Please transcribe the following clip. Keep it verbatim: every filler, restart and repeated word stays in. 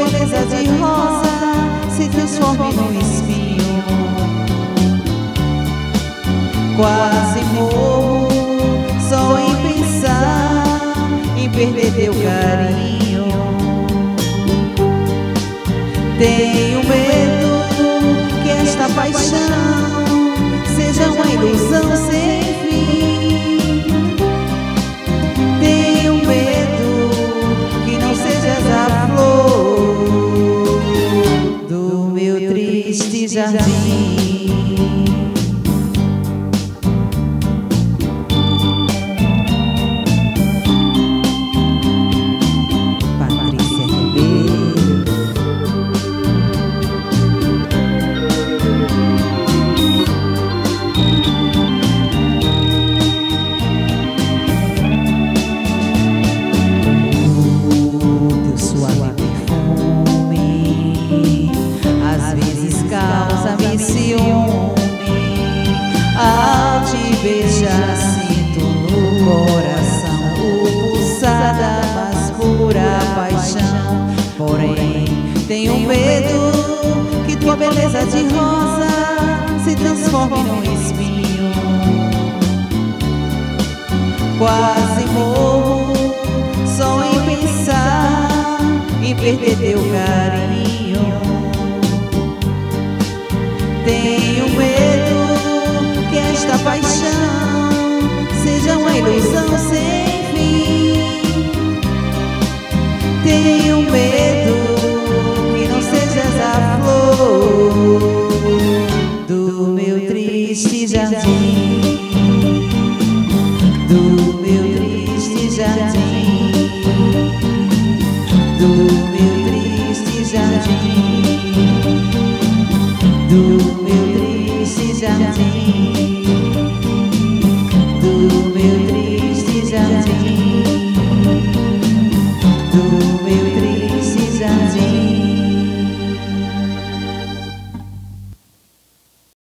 beleza de rosa se transforme num espinho. Quase morro só em pensar em perder teu carinho. Tenho medo que esta paixão seja uma ilusão sem fim. Tenho medo que não sejas a flor do meu triste jardim. Causa-me ciúme, ao te beijar sinto no coração o pulsar da mais pura paixão. Porém, tenho medo que tua beleza de rosa se transforme num espinho. Quase morro só em pensar em perder teu carinho. Tenho medo que esta paixão seja uma ilusão sem fim. Tenho medo que não sejas a flor do meu triste jardim, do meu triste jardim, do meu triste jardim, do meu triste jardim, do meu